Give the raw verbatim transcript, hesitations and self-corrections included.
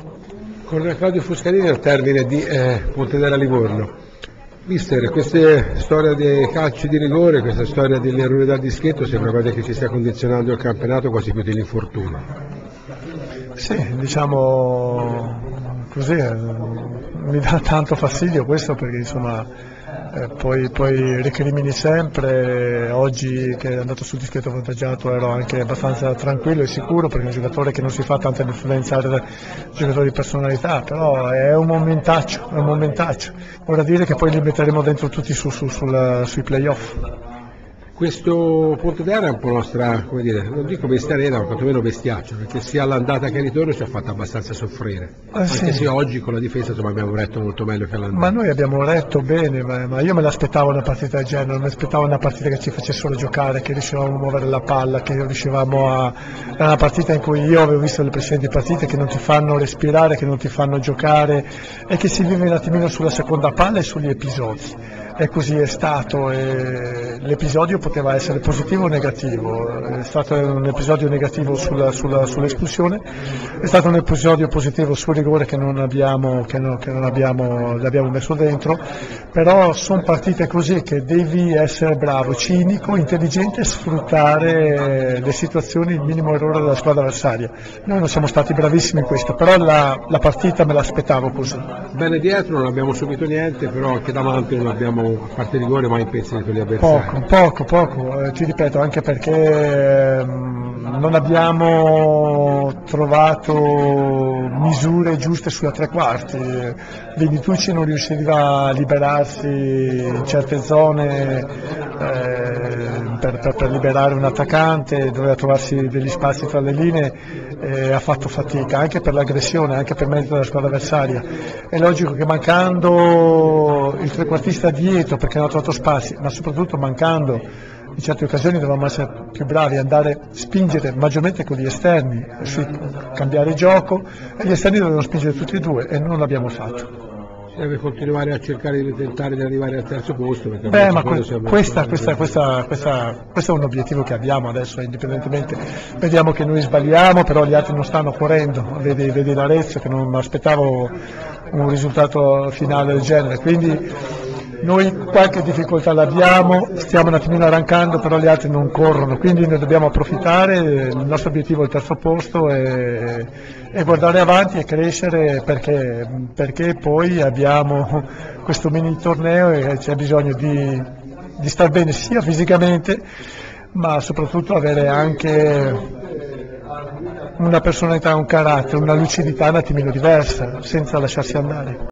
Con Claudio Fuscarini al termine di eh, Pontedera Livorno. Mister, questa storia dei calci di rigore, questa storia dell'errore dal dischetto sembra quasi che ci stia condizionando il campionato quasi più dell'infortunio. Sì, diciamo così, eh, mi dà tanto fastidio questo perché insomma eh, poi, poi recrimini sempre. Oggi che è andato sul dischetto avvantaggiato ero anche abbastanza tranquillo e sicuro perché è un giocatore che non si fa tanto influenzare da giocatori di personalità, però è un momentaccio, è un momentaccio. Vorrà dire che poi li metteremo dentro tutti su, su, sul, sui playoff. Questo Pontedera è un po' nostra, come dire, non dico bestia nera, ma quantomeno bestiaccio, perché sia all'andata che al ritorno ci ha fatto abbastanza soffrire. Ah, Anche sì. se oggi con la difesa insomma, abbiamo retto molto meglio che all'andata. Ma noi abbiamo retto bene, ma, ma io me l'aspettavo una partita del genere, non mi aspettavo una partita che ci facessero giocare, che riuscivamo a muovere la palla, che riuscivamo a... Era una partita in cui io avevo visto le precedenti partite che non ti fanno respirare, che non ti fanno giocare e che si vive un attimino sulla seconda palla e sugli episodi. E così è stato, e l'episodio poteva essere positivo o negativo, è stato un episodio negativo sulla, sulla, sull'espulsione, è stato un episodio positivo sul rigore che non abbiamo, che non, che non abbiamo, l'abbiamo messo dentro, però sono partite così che devi essere bravo, cinico, intelligente e sfruttare le situazioni, il minimo errore della squadra avversaria. Noi non siamo stati bravissimi in questo, però la, la partita me l'aspettavo così. Bene dietro, non abbiamo subito niente, però anche davanti non abbiamo, a parte il rigore, mai impedito gli avversari. Poco, poco, poco, eh, ti ripeto, anche perché eh, non abbiamo trovato misure giuste sulla tre quarti. Venitucci non riusciva a liberarsi in certe zone eh, per, per, per liberare un attaccante, doveva trovarsi degli spazi tra le linee e ha fatto fatica, anche per l'aggressione, anche per merito della squadra avversaria. È logico che mancando il trequartista dietro, perché non ha trovato spazi, ma soprattutto mancando in certe occasioni dovevamo essere più bravi, andare a spingere maggiormente con gli esterni, cambiare gioco, e gli esterni dovevano spingere tutti e due e non l'abbiamo fatto. Deve continuare a cercare di tentare di arrivare al terzo posto. Perché Beh, ma que siamo... questa, questa, questa, questa, questo è un obiettivo che abbiamo adesso, indipendentemente. Vediamo che noi sbagliamo, però gli altri non stanno correndo. Vedi, vedi l'Arezzo che non mi aspettavo un risultato finale del genere. Quindi noi qualche difficoltà l'abbiamo, stiamo un attimino arrancando, però gli altri non corrono, quindi noi dobbiamo approfittare, il nostro obiettivo è il terzo posto e, e guardare avanti e crescere perché, perché poi abbiamo questo mini torneo e c'è bisogno di, di star bene sia fisicamente ma soprattutto avere anche una personalità, un carattere, una lucidità un attimino diversa, senza lasciarsi andare.